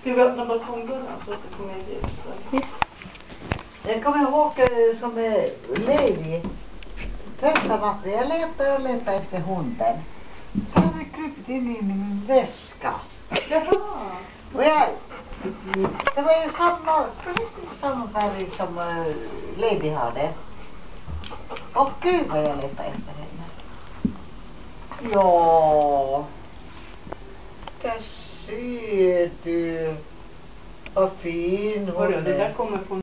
Ska vi öppna balkongdörren så att det kommer in ljus? Visst. Jag kommer ihåg som Levi. Första natten jag letade efter hunden. Så hade jag krypit in i min väska. Jaha. Och det var ju precis samma färg som Levi hade. Och gud vad jag letade efter henne. Ja. Där ser du. Vad fin hon Hörru, det där är. kommer från